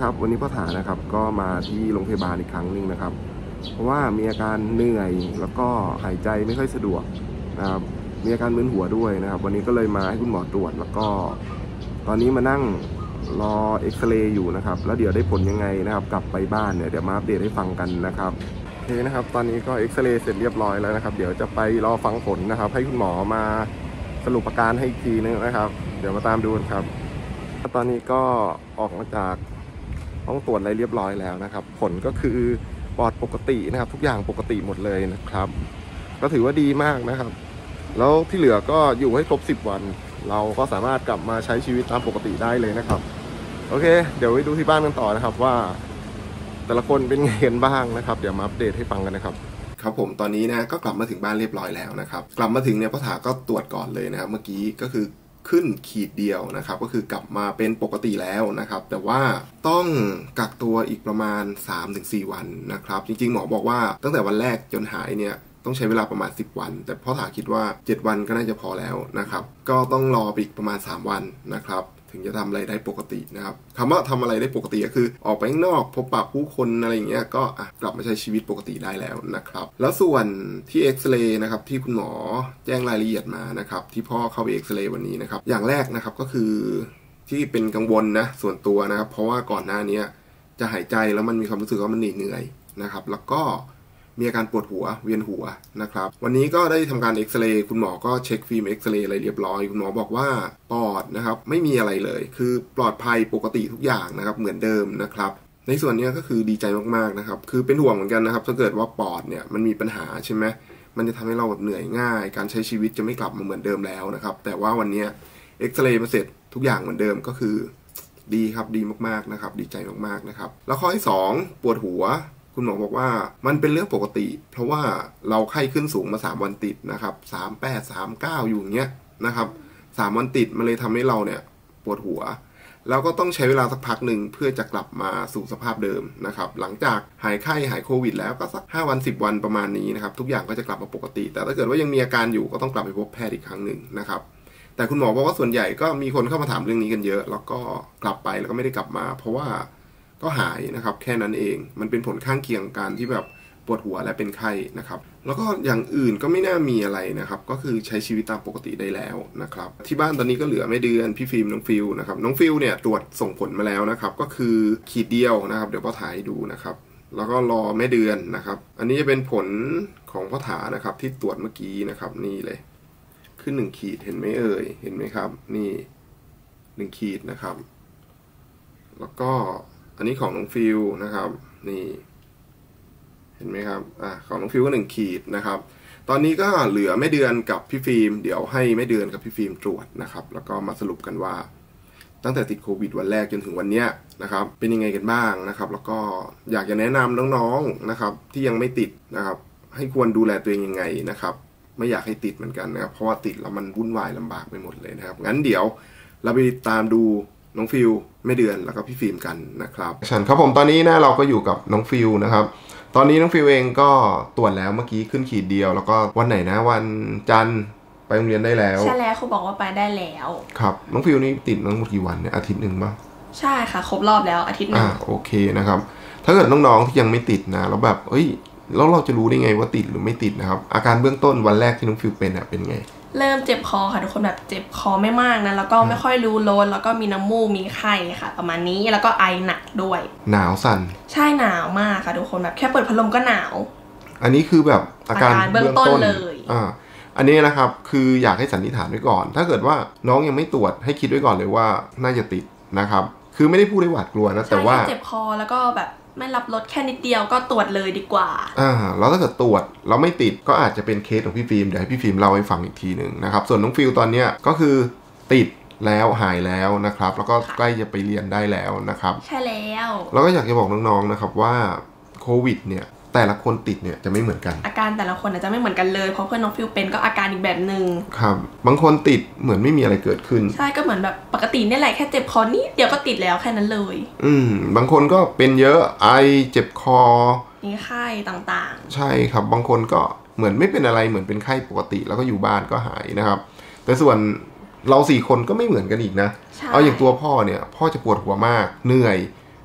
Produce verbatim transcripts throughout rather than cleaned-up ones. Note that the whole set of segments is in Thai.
นะครับวันนี้พ่อถานะครับก็มาที่โรงพยาบาลอีกครั้งหนึ่งนะครับเพราะว่ามีอาการเหนื่อยแล้วก็หายใจไม่ค่อยสะดวกนะครับมีอาการมึนหัวด้วยนะครับวันนี้ก็เลยมาให้คุณหมอตรวจแล้วก็ตอนนี้มานั่งรอเอ็กซเรย์อยู่นะครับแล้วเดี๋ยวได้ผลยังไงนะครับกลับไปบ้านเนี่ยเดี๋ยวมาอัปเดตให้ฟังกันนะครับโอเคนะครับตอนนี้ก็เอ็กซเรย์เสร็จเรียบร้อยแล้วนะครับเดี๋ยวจะไปรอฟังผลนะครับให้คุณหมอมาสรุปอาการให้อีกทีนึงนะครับเดี๋ยวมาตามดูกันครับตอนนี้ก็ออกมาจากห้องตรวจอะไรเรียบร้อยแล้วนะครับผลก็คือปอดปกตินะครับทุกอย่างปกติหมดเลยนะครับก็ถือว่าดีมากนะครับแล้วที่เหลือก็อยู่ให้ครบสิบวันเราก็สามารถกลับมาใช้ชีวิตตามปกติได้เลยนะครับโอเคเดี๋ยวไปดูที่บ้านกันต่อนะครับว่าแต่ละคนเป็นไงกันบ้างนะครับเดี๋ยวมาอัปเดตให้ฟังกันนะครับครับผมตอนนี้นะก็กลับมาถึงบ้านเรียบร้อยแล้วนะครับกลับมาถึงเนี่ยพ่อถาก็ตรวจก่อนเลยนะครับเมื่อกี้ก็คือขึ้นขีดเดียวนะครับก็คือกลับมาเป็นปกติแล้วนะครับแต่ว่าต้องกักตัวอีกประมาณ สามถึงสี่ วันนะครับจริงๆหมอบอกว่าตั้งแต่วันแรกจนหายเนี่ยต้องใช้เวลาประมาณสิบวันแต่พ่อถาคิดว่าเจ็ดวันก็น่าจะพอแล้วนะครับก็ต้องรออีกประมาณสามวันนะครับถึงจะทำอะไรได้ปกตินะครับคำว่าทำอะไรได้ปกติก็คือออกไปข้างนอกพบปะผู้คนอะไรอย่างเงี้ยก็กลับมาใช้ชีวิตปกติได้แล้วนะครับแล้วส่วนที่เอ็กซเรย์นะครับที่คุณหมอแจ้งรายละเอียดมานะครับที่พ่อเข้าไปเอ็กซเรย์วันนี้นะครับอย่างแรกนะครับก็คือที่เป็นกังวลนะส่วนตัวนะครับเพราะว่าก่อนหน้านี้จะหายใจแล้วมันมีความรู้สึกว่ามันเหนื่อยนะครับแล้วก็มีอาการปวดหัวเวียนหัวนะครับวันนี้ก็ได้ทำการเอ็กซเรย์คุณหมอก็เช็คฟิล์มเอ็กซเรย์อะไรเรียบร้อยคุณหมอบอกว่าปอดนะครับไม่มีอะไรเลยคือปลอดภัยปกติทุกอย่างนะครับเหมือนเดิมนะครับในส่วนนี้ก็คือดีใจมากๆนะครับคือเป็นห่วงเหมือนกันนะครับถ้าเกิดว่าปอดเนี่ยมันมีปัญหาใช่ไหมมันจะทำให้เราแบบเหนื่อยง่ายการใช้ชีวิตจะไม่กลับมาเหมือนเดิมแล้วนะครับแต่ว่าวันนี้เอ็กซเรย์มาเสร็จทุกอย่างเหมือนเดิมก็คือดีครับดีมากๆนะครับดีใจมากๆนะครับแล้วข้อที่สองปวดหัวคุณหมอบอกว่ามันเป็นเรื่องปกติเพราะว่าเราไข้ขึ้นสูงมาสามวันติดนะครับสามสิบแปด สามสิบเก้าอยู่อย่างเงี้ยนะครับสามวันติดมันเลยทำให้เราเนี่ยปวดหัวแล้วก็ต้องใช้เวลาสักพักหนึ่งเพื่อจะกลับมาสู่สภาพเดิมนะครับหลังจากหายไข้หายโควิดแล้วก็สักห้าวันสิบวันประมาณนี้นะครับทุกอย่างก็จะกลับมาปกติแต่ถ้าเกิดว่ายังมีอาการอยู่ก็ต้องกลับไปพบแพทย์อีกครั้งหนึ่งนะครับแต่คุณหมอบอกว่าส่วนใหญ่ก็มีคนเข้ามาถามเรื่องนี้กันเยอะแล้วก็กลับไปแล้วก็ไม่ได้กลับมาเพราะว่าก็หายนะครับแค่นั้นเองมันเป็นผลข้างเคียงการที่แบบปวดหัวและเป็นไข้นะครับแล้วก็อย่างอื่นก็ไม่น่ามีอะไรนะครับก็คือใช้ชีวิตตามปกติได้แล้วนะครับที่บ้านตอนนี้ก็เหลือแม่เดือนพี่ฟิล์มน้องฟิลนะครับน้องฟิลเนี่ยตรวจส่งผลมาแล้วนะครับก็คือขีดเดียวนะครับเดี๋ยวพ่อถ่ายดูนะครับแล้วก็รอแม่เดือนนะครับอันนี้จะเป็นผลของพ่อถานะครับที่ตรวจเมื่อกี้นะครับนี่เลยขึ้นหนึ่งขีดเห็นไหมเอ่ยเห็นไหมครับนี่หนึ่งขีดนะครับแล้วก็อันนี้ของน้องฟิลนะครับนี่เห็นไหมครับอ่าของน้องฟิลก็หนึ่งขีดนะครับตอนนี้ก็เหลือแม่เดือนกับพี่ฟิล์มเดี๋ยวให้แม่เดือนกับพี่ฟิล์มตรวจนะครับแล้วก็มาสรุปกันว่าตั้งแต่ติดโควิดวันแรกจนถึงวันนี้นะครับเป็นยังไงกันบ้างนะครับแล้วก็อยากจะแนะนำน้องๆนะครับที่ยังไม่ติดนะครับให้ควรดูแลตัวเองยังไงนะครับไม่อยากให้ติดเหมือนกันนะครับเพราะว่าติดแล้วมันวุ่นวายลำบากไปหมดเลยนะครับงั้นเดี๋ยวเราไปตามดูน้องฟิลไม่เดือนแล้วก็พี่ฟิล์มกันนะครับฉันครับผมตอนนี้นะเราก็อยู่กับน้องฟิลนะครับตอนนี้น้องฟิลเองก็ตรวจแล้วเมื่อกี้ขึ้นขีดเดียวแล้วก็วันไหนนะวันจันทร์ไปโรงเรียนได้แล้วใช่แล้วเขาบอกว่าไปได้แล้วครับน้องฟิลนี่ติดน้องกี่วันเนี่ยอาทิตย์หนึ่งป่ะใช่ค่ะครบรอบแล้วอาทิตย์หนึ่งอ่าโอเคนะครับถ้าเกิดน้องๆที่ยังไม่ติดนะแล้วแบบเฮ้ยแล้วเราจะรู้ได้ไงว่าติดหรือไม่ติดนะครับอาการเบื้องต้นวันแรกที่น้องฟิลเป็นอ่ะเป็นไงเริ่มเจ็บคอค่ะทุกคนแบบเจ็บคอไม่มากนะแล้วก็ไม่ค่อยรู้รสแล้วก็มีน้ำมูกมีไข้ค่ะประมาณนี้แล้วก็ไอหนักด้วยหนาวสั่นใช่หนาวมากค่ะทุกคนแบบแค่เปิดพัดลมก็หนาวอันนี้คือแบบอาการเบื้องต้นเลยอ่าอันนี้นะครับคืออยากให้สันนิษฐานไว้ก่อนถ้าเกิดว่าน้องยังไม่ตรวจให้คิดไว้ก่อนเลยว่าน่าจะติดนะครับคือไม่ได้พูดให้หวาดกลัวนะแต่ว่าเจ็บคอแล้วก็แบบไม่รับรสแค่นิดเดียวก็ตรวจเลยดีกว่าอ่าแล้วถ้าเกิดตรวจเราไม่ติดก็อาจจะเป็นเคสของพี่ฟิล์มเดี๋ยวให้พี่ฟิล์มเล่าให้ฟังอีกทีหนึ่งนะครับส่วนน้องฟิลตอนนี้ก็คือติดแล้วหายแล้วนะครับแล้วก็ใกล้จะไปเรียนได้แล้วนะครับใช่แล้วแล้วก็อยากจะบอกน้องๆนะครับว่าโควิดเนี่ยแต่ละคนติดเนี่ยจะไม่เหมือนกันอาการแต่ละคนอาจจะไม่เหมือนกันเลยเพราะเพื่อนน้องฟิลเป็นก็อาการอีกแบบนึงครับบางคนติดเหมือนไม่มีอะไรเกิดขึ้นใช่ก็เหมือนแบบปกตินี่แหละแค่เจ็บคอนิดเดียวก็ติดแล้วแค่นั้นเลยอืมบางคนก็เป็นเยอะไอเจ็บคอมีไข้ต่างๆใช่ครับบางคนก็เหมือนไม่เป็นอะไรเหมือนเป็นไข้ปกติแล้วก็อยู่บ้านก็หายนะครับแต่ส่วนเราสี่คนก็ไม่เหมือนกันอีกนะเอาอย่างตัวพ่อเนี่ยพ่อจะปวดหัวมากเหนื่อย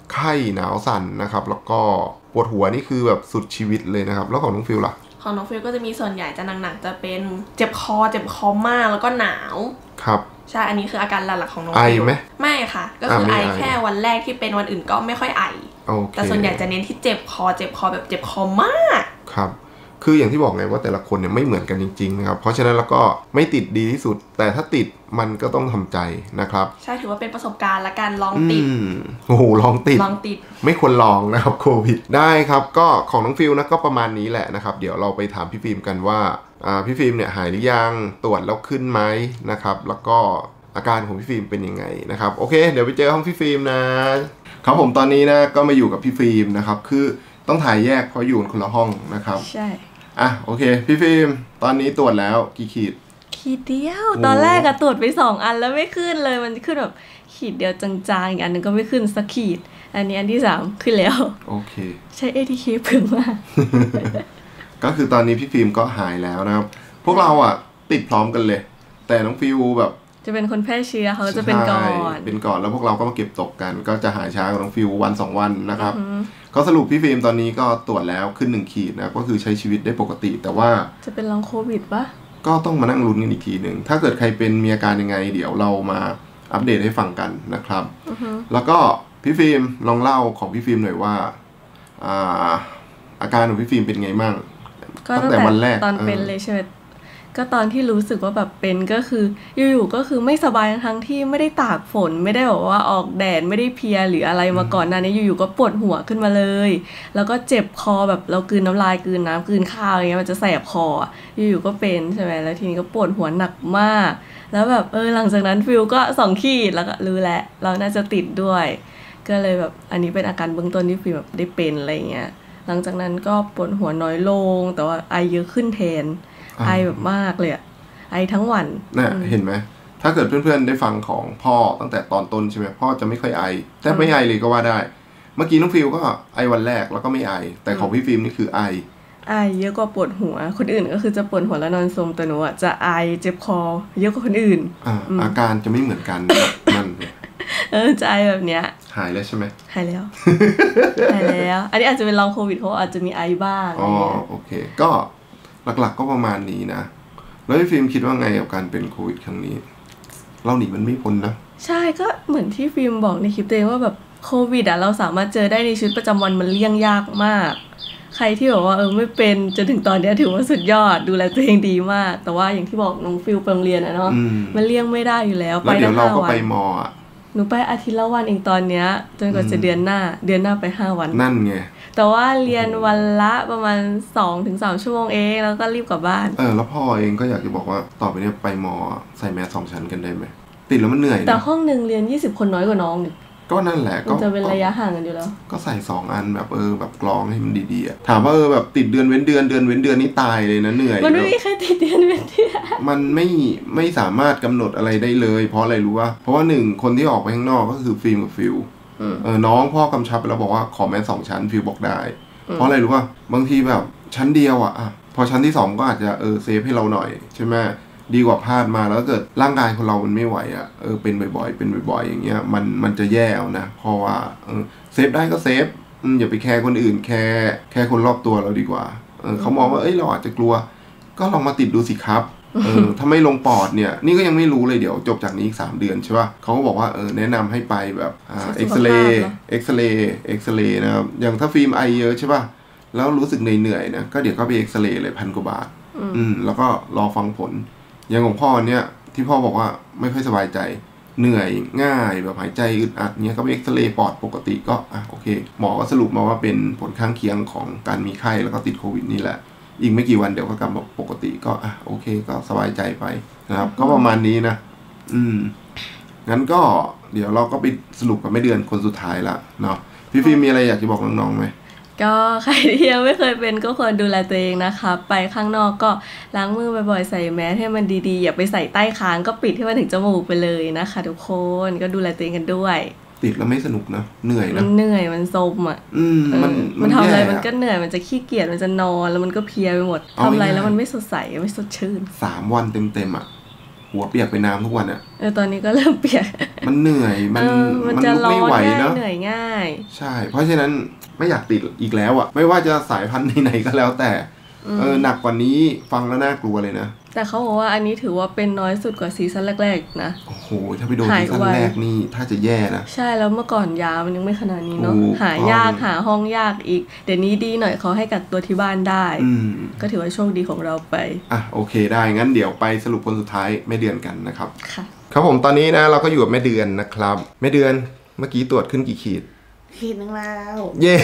ไข้หนาวสั่นนะครับแล้วก็ปวดหัวนี่คือแบบสุดชีวิตเลยนะครับแล้วของน้องฟิลล่ะของน้องฟิลก็จะมีส่วนใหญ่จะหนักๆจะเป็นเจ็บคอเจ็บคอมากแล้วก็หนาวครับใช่อันนี้คืออาการหลักๆของน้องฟิลไอไหมไม่ค่ะก็คือไอแค่วันแรกที่เป็นวันอื่นก็ไม่ค่อยไอแต่ส่วนใหญ่จะเน้นที่เจ็บคอเจ็บคอแบบเจ็บคอมากครับคืออย่างที่บอกไงว่าแต่ละคนเนี่ยไม่เหมือนกันจริงๆนะครับเพราะฉะนั้นแล้วก็ไม่ติดดีที่สุดแต่ถ้าติดมันก็ต้องทำใจนะครับใช่ถือว่าเป็นประสบการณ์และการลองติดโอ้โหลองติดลองติดไม่ควรลองนะครับโควิดได้ครับก็ของน้องฟิลนะก็ประมาณนี้แหละนะครับเดี๋ยวเราไปถามพี่ฟิล์มกันว่าพี่ฟิล์มเนี่ยหายหรือยังตรวจแล้วขึ้นไหมนะครับแล้วก็อาการของพี่ฟิล์มเป็นยังไงนะครับโอเคเดี๋ยวไปเจอห้องพี่ฟิล์มนะครับผมตอนนี้นะก็มาอยู่กับพี่ฟิล์มนะครับคือต้องถ่ายแยกเพราะอยู่คนละห้องนะครับใช่อ่ะโอเคพี่ฟิล์มตอนนี้ตรวจแล้วกี่ขีดขีดเดียวตอนแรกอะตรวจไปสองอันแล้วไม่ขึ้นเลยมันขึ้นแบบขีดเดียวจางๆอีกอันนึงก็ไม่ขึ้นสักขีดอันนี้อันที่สามขึ้นแล้วโอเคใช้ เอ ที เค เพิ่งมากก็คือตอนนี้พี่ฟิล์มก็หายแล้วนะครับพวกเราอะติดพร้อมกันเลยแต่น้องฟิลแบบจะเป็นคนแพร่เชื้อเขาจะเป็นก่อนเป็นก่อนแล้วพวกเราก็มาเก็บตกกันก็จะหายช้ากว่าน้องฟิลวันสองวันนะครับก็สรุปพี่ฟิล์มตอนนี้ก็ตรวจแล้วขึ้นหนึ่งขีดนะก็คือใช้ชีวิตได้ปกติแต่ว่าจะเป็นลองโควิดปะก็ต้องมานั่งลุ้นกันอีกทีหนึ่งถ้าเกิดใครเป็นมีอาการยังไงเดี๋ยวเรามาอัปเดตให้ฟังกันนะครับแล้วก็พี่ฟิล์มลองเล่าของพี่ฟิล์มหน่อยว่าอาอาการของพี่ฟิล์มเป็นไงมั่งตั้งแต่วันแรกตอนเป็นเลยใช่ไหมก็ตอนที่รู้สึกว่าแบบเป็นก็คืออยู่ๆก็คือไม่สบายทั้งที่ไม่ได้ตากฝนไม่ได้บอกว่าออกแดดไม่ได้เพลียหรืออะไรมาก่อนหน้านี้อยู่ๆก็ปวดหัวขึ้นมาเลยแล้วก็เจ็บคอแบบเรากลืนน้ำลายกลืนน้ำกลืนข้าวอย่างเงี้ยมันจะแสบคออยู่ๆก็เป็นใช่ไหมแล้วทีนี้ก็ปวดหัวหนักมากแล้วแบบเออหลังจากนั้นฟิลก็สองขีดแล้วก็รู้แล้วเราน่าจะติดด้วยก็เลยแบบอันนี้เป็นอาการเบื้องต้นที่ฟิลแบบได้เป็นอะไรเงี้ยหลังจากนั้นก็ปวดหัวน้อยลงแต่ว่าไอเยอะขึ้นแทนไอแบบมากเลยอะไอทั้งวันน่ะเห็นไหมถ้าเกิดเพื่อนๆได้ฟังของพ่อตั้งแต่ตอนต้นใช่ไหมพ่อจะไม่ค่อยไอแต่ไม่ไอเลยก็ว่าได้เมื่อกี้น้องฟิลก็ไอวันแรกแล้วก็ไม่ไอแต่ของพี่ฟิล์มนี่คือไอไอเยอะกว่าปวดหัวคนอื่นก็คือจะปวดหัวแล้วนอนซมแต่หนูอะจะไอเจ็บคอเยอะกว่าคนอื่นอ่าอาการจะไม่เหมือนกันนั่นเออจะไอแบบเนี้ยหายแล้วใช่ไหมหายแล้วหายแล้วอันนี้อาจจะเป็นลองโควิดเพราะอาจจะมีไอบ้างอ๋อโอเคก็หลักๆก็ประมาณนี้นะแล้วพี่ฟิล์มคิดว่าไงกับการเป็นโควิดครั้งนี้เราหนีมันไม่พ้นนะใช่ก็เหมือนที่ฟิล์มบอกในคลิปตัวเองว่าแบบโควิดอ่ะเราสามารถเจอได้ในชีวิตประจำวันมันเลี่ยงยากมากใครที่บอกว่าเออไม่เป็นจนถึงตอนนี้ถือว่าสุดยอดดูแลตัวเองดีมากแต่ว่าอย่างที่บอกน้องฟิลไปโรงเรียนอะเนาะมันเลี่ยงไม่ได้อยู่แล้วไปได้ห้าวันแล้วเดี๋ยวเราก็ไปมออ่ะหนูไปอาทิตย์ละวันเองตอนเนี้ยจนกว่าจะเดือนหน้าเดือนหน้าไปห้าวันนั่นไงแต่ว่าเรียนวันละประมาณ สองถึงสาม ชั่วโมงเองแล้วก็รีบกลับบ้านเออแล้วพ่อเองก็อยากจะบอกว่าต่อไปนี้ไปมอใส่แมสสองชั้นกันได้ไหมติดแล้วมันเหนื่อยนะแต่ห้องนึงเรียนยี่สิบคนน้อยกว่าน้องก็นั่นแหละก็จะเป็นระยะห่างกันอยู่แล้วก็ใส่สองอันแบบเออแบบกรองให้มันดีๆถามว่าเออแบบติดเดือนเว้นเดือนเดือนเว้นเดือนนี่ตายเลยนะเหนื่อยมันไม่มีใครติดเดือนเว้นเดือนมันไม่ไม่สามารถกำหนดอะไรได้เลยเพราะอะไรรู้ว่าเพราะว่าหนึ่งคนที่ออกไปข้างนอกก็คือฟิล์มกับฟิลเออน้องพ่อกำชับไปแล้วบอกว่าขอแมสสองชั้นฟิลบอกได้เพราะอะไรรู้ว่าบางทีแบบชั้นเดียวอ่ะพอชั้นที่สองก็อาจจะเออเซฟให้เราหน่อยใช่ไหมดีกว่าพลาดมาแล้วเกิดร่างกายของเรามันไม่ไหวอ่ะเออเป็นบ่อยๆเป็นบ่อยๆอย่างเงี้ยมันมันจะแย่เอานะเพราะว่าเออเซฟได้ก็เซฟอย่าไปแคร์คนอื่นแคร์แคร์คนรอบตัวเราดีกว่าเออเขามองว่าเอ้ยเราอาจจะกลัวก็ลองมาติดดูสิครับเออถ้าไม่ลงปอดเนี่ยนี่ก็ยังไม่รู้เลยเดี๋ยวจบจากนี้อีกสามเดือนใช่ป่ะเขาก็บอกว่าเออแนะนำให้ไปแบบอ่าเอ็กซเรย์เอ็กซเรย์เอ็กซเรย์นะครับอย่างถ้าฟิล์มไอเยอะใช่ป่ะแล้วรู้สึกเหนื่อยๆนะก็เดี๋ยวก็ไปเอ็กซเรย์เลยพันกว่าบาทอืมแล้วก็รอฟังผลอย่างของพ่อเนี่ยที่พ่อบอกว่าไม่ค่อยสบายใจเหนื่อยง่ายแบบหายใจอึดอัดเนี้ยก็ไปเอ็กซเรย์ปอดปกติก็อ่ะโอเคหมอก็สรุปมาว่าเป็นผลข้างเคียงของการมีไข้แล้วก็ติดโควิดนี่แหละอีกไม่กี่วันเดี๋ยวก็กลับมาปกติก็อ่ะโอเคก็สบายใจไปนะครับก็ประมาณนี้นะอืมงั้นก็เดี๋ยวเราก็ไปสรุปกับแม่เดือนคนสุดท้ายละเนาะพี่ฟิล์มมีอะไรอยากจะบอกน้องๆไหมก็ใครที่ยังไม่เคยเป็นก็ควรดูแลตัวเองนะคะไปข้างนอกก็ล้างมือบ่อยๆใส่แมสให้มันดีๆอย่าไปใส่ใต้คางก็ปิดให้มันถึงจมูกไปเลยนะคะทุกคนก็ดูแลตัวเองกันด้วยติดแล้วไม่สนุกนะเหนื่อยนะมันเหนื่อยมันซมอ่ะอืมมันมันทำอะไรมันก็เหนื่อยมันจะขี้เกียจมันจะนอนแล้วมันก็เพลียไปหมดทำอะไรแล้วมันไม่สดใสไม่สดชื่นสามวันเต็มๆอ่ะหัวเปียกเป็นน้ำทุกวันอ่ะเออตอนนี้ก็เริ่มเปียกมันเหนื่อยมันมันจะร้อนง่ายเหนื่อยง่ายใช่เพราะฉะนั้นไม่อยากติดอีกแล้วอ่ะไม่ว่าจะสายพันธุ์ไหนๆก็แล้วแต่เออหนักกว่านี้ฟังแล้วน่ากลัวเลยนะแต่เขาบอกว่าอันนี้ถือว่าเป็นน้อยสุดกว่าซีซั่นแรกๆนะโอ้โหถ้าไปโดนซีซั่นแรกนี่ถ้าจะแย่นะใช่แล้วเมื่อก่อนยามันยังไม่ขนาดนี้เนาะหายากหาห้องยากอีกเดี๋ยวนี้ดีหน่อยเขาให้กักตัวที่บ้านได้ก็ถือว่าโชคดีของเราไปอ่ะโอเคได้งั้นเดี๋ยวไปสรุปคนสุดท้ายแม่เดือนกันนะครับค่ะครับผมตอนนี้นะเราก็อยู่กับแม่เดือนนะครับแม่เดือนเมื่อกี้ตรวจขึ้นกี่ขีดขีดนึงแล้วเย้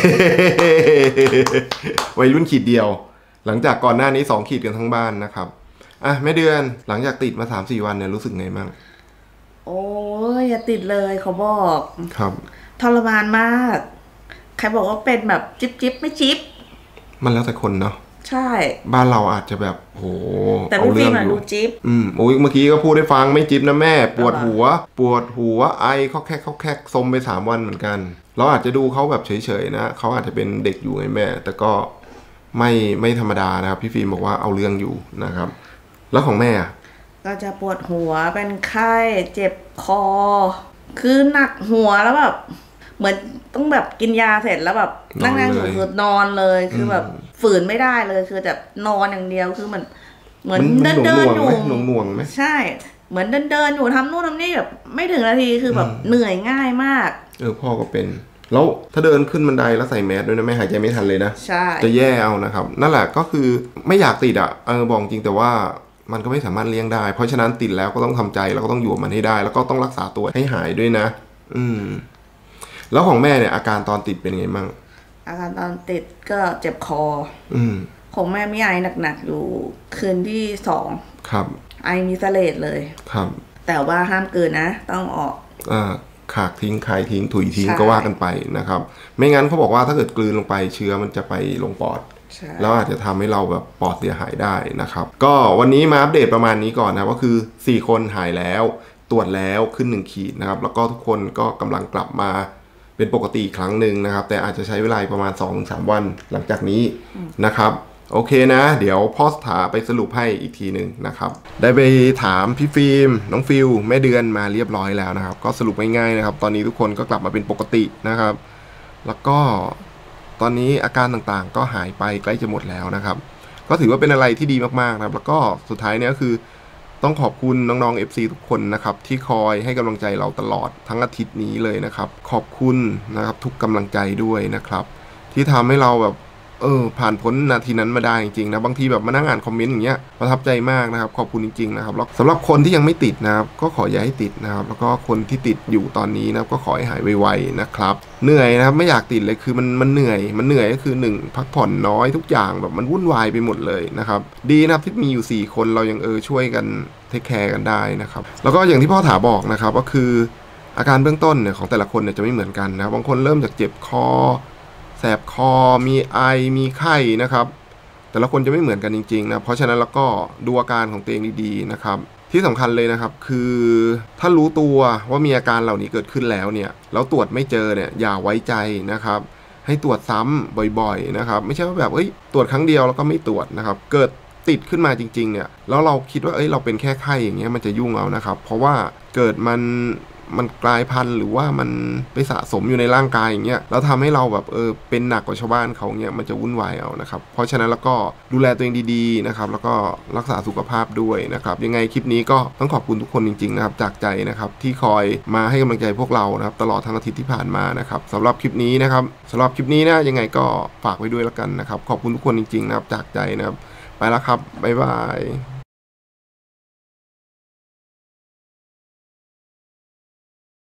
วัยรุ่นขีดเดียวหลังจากก่อนหน้านี้สองขีดกันทั้งบ้านนะครับอ่ะแม่เดือนหลังจากติดมา สามสี่ วันเนี่ยรู้สึกไงบ้างโอ้ยอย่าติดเลยเขาบอกครับทรมานมากใครบอกว่าเป็นแบบจิ๊บจิ๊บไม่จิ๊บมันแล้วแต่คนเนาะใช่บ้านเราอาจจะแบบโหแต่พี่ฟิล์มดูจิ๊บอืมโอ้ยเมื่อกี้ก็พูดได้ฟังไม่จิ๊บนะแม่ปวดหัวปวดหัวไอเขาแค่เขาแค่ซมไปสามวันเหมือนกันเราอาจจะดูเขาแบบเฉยๆนะเขาอาจจะเป็นเด็กอยู่ไงแม่แต่ก็ไม่ไม่ธรรมดานะครับพี่ฟิล์มบอกว่าเอาเรื่องอยู่นะครับแล้วของแม่ก็จะปวดหัวเป็นไข้เจ็บคอคือหนักหัวแล้วแบบเหมือนต้องแบบกินยาเสร็จแล้วแบบนั่งๆอยู่คือนอนเลยคือแบบฝืนไม่ได้เลยคือแบบนอนอย่างเดียวคือมันเหมือนเดินเดินอยู่หน่วงหน่วงไหมใช่เหมือนเดินเดินอยู่ทำนู่นทำนี่แบบไม่ถึงนาทีคือแบบเหนื่อยง่ายมากเออพ่อก็เป็นแล้วถ้าเดินขึ้นบันไดแล้วใส่แมสด้วยนะไม่หายใจไม่ทันเลยนะใช่จะแย่เอานะครับนั่นแหละก็คือไม่อยากติดอ่ะเออบอกจริงแต่ว่ามันก็ไม่สามารถเลี่ยงได้เพราะฉะนั้นติดแล้วก็ต้องทำใจแล้วก็ต้องอยู่กับมันให้ได้แล้วก็ต้องรักษาตัวให้หายด้วยนะอืมแล้วของแม่เนี่ยอาการตอนติดเป็นไงบ้างอาการตอนติดก็เจ็บคออืมของแม่มีไอหนักๆอยู่คืนที่สองครับไอมีเสลดเลยครับแต่ว่าห้ามเกินนะต้องออกอ่าขากทิ้งคายทิ้งถุยทิ้งก็ว่ากันไปนะครับไม่งั้นเขาบอกว่าถ้าเกิดกลืนลงไปเชื้อมันจะไปลงปอดแล้วอาจจะทำให้เราแบบปอดเสียหายได้นะครับก็วันนี้มาอัปเดตประมาณนี้ก่อนนะก็คือสี่คนหายแล้วตรวจแล้วขึ้นหนึ่งขีดนะครับแล้วก็ทุกคนก็กำลังกลับมาเป็นปกติอีกครั้งหนึ่งนะครับแต่อาจจะใช้เวลาประมาณ สองถึงสาม วันหลังจากนี้นะครับโอเคนะเดี๋ยวพ่อสถาไปสรุปให้อีกทีหนึ่งนะครับได้ไปถามพี่ฟิล์มน้องฟิลแม่เดือนมาเรียบร้อยแล้วนะครับก็สรุปง่ายๆนะครับตอนนี้ทุกคนก็กลับมาเป็นปกตินะครับแล้วก็ตอนนี้อาการต่างๆก็หายไปใกล้จะหมดแล้วนะครับก็ถือว่าเป็นอะไรที่ดีมากๆนะครับแล้วก็สุดท้ายเนี่ยก็คือต้องขอบคุณน้องๆ เอฟ ซี ทุกคนนะครับที่คอยให้กำลังใจเราตลอดทั้งอาทิตย์นี้เลยนะครับขอบคุณนะครับทุกกำลังใจด้วยนะครับที่ทำให้เราแบบเออผ่านพ้นนาทีนั้นมาได้จริงๆนะบางทีแบบมานั่งอ่านคอมเมนต์อย่างเงี้ยประทับใจมากนะครับขอบคุณจริงๆนะครับแล้วสำหรับคนที่ยังไม่ติดนะครับก็ขออย่าให้ติดนะครับแล้วก็คนที่ติดอยู่ตอนนี้นะครับก็ขอให้หายไวๆนะครับเหนื่อยนะครับไม่อยากติดเลยคือมันมันเหนื่อยมันเหนื่อยก็คือหนึ่งพักผ่อนน้อยทุกอย่างแบบมันวุ่นวายไปหมดเลยนะครับดีนะครับที่มีอยู่สี่คนเรายังเออช่วยกันเทคแคร์กันได้นะครับแล้วก็อย่างที่พ่อถาบอกนะครับก็คืออาการเบื้องต้นเนี่ยของแต่ละคนเนี่ยจะไม่เหมือนกันนะบางคนเริ่มจากเจ็บคอแสบคอมีไอมีไข้นะครับแต่ละคนจะไม่เหมือนกันจริงๆนะเพราะฉะนั้นแล้วก็ดูอาการของตัวเองดีๆนะครับที่สำคัญเลยนะครับคือถ้ารู้ตัวว่ามีอาการเหล่านี้เกิดขึ้นแล้วเนี่ยแล้วตรวจไม่เจอเนี่ยอย่าไว้ใจนะครับให้ตรวจซ้ำบ่อยๆนะครับไม่ใช่ว่าแบบเอ้ยตรวจครั้งเดียวแล้วก็ไม่ตรวจนะครับเกิดติดขึ้นมาจริงๆเนี่ยแล้วเราคิดว่าเอ้ยเราเป็นแค่ไข้อย่างเงี้ยมันจะยุ่งเอานะครับเพราะว่าเกิดมันมันกลายพันธุ์หรือว่ามันไปสะสมอยู่ในร่างกายอย่างเงี้ยแล้วทำให้เราแบบเออเป็นหนักกว่าชาวบ้านเขาเงี้ยมันจะวุ่นวายเอานะครับเพราะฉะนั้นแล้วก็ดูแลตัวเองดีๆนะครับแล้วก็รักษาสุขภาพด้วยนะครับยังไงคลิปนี้ก็ต้องขอบคุณทุกคนจริงๆนะครับจากใจนะครับที่คอยมาให้กำลังใจพวกเรานะครับตลอดทั้งอาทิตย์ที่ผ่านมานะครับสำหรับคลิปนี้นะครับสำหรับคลิปนี้นะยังไงก็ฝากไว้ด้วยแล้วกันนะครับขอบคุณทุกคนจริงๆนะครับจากใจนะครับไปแล้วครับบ๊ายบาย